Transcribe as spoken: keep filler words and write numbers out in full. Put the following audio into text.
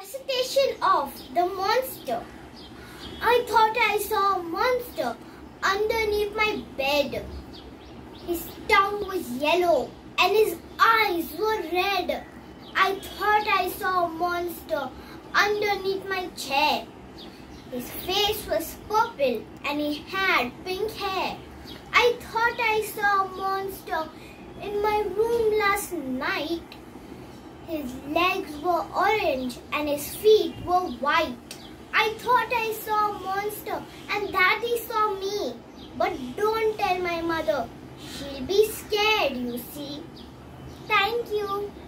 Recitation of the monster. I thought I saw a monster underneath my bed. His tongue was yellow and his eyes were red. I thought I saw a monster underneath my chair. His face was purple and he had pink hair. I thought I saw a monster in my room last night. His legs were orange and his feet were white. I thought I saw a monster and Daddy saw me. But don't tell my mother. She'll be scared, you see. Thank you.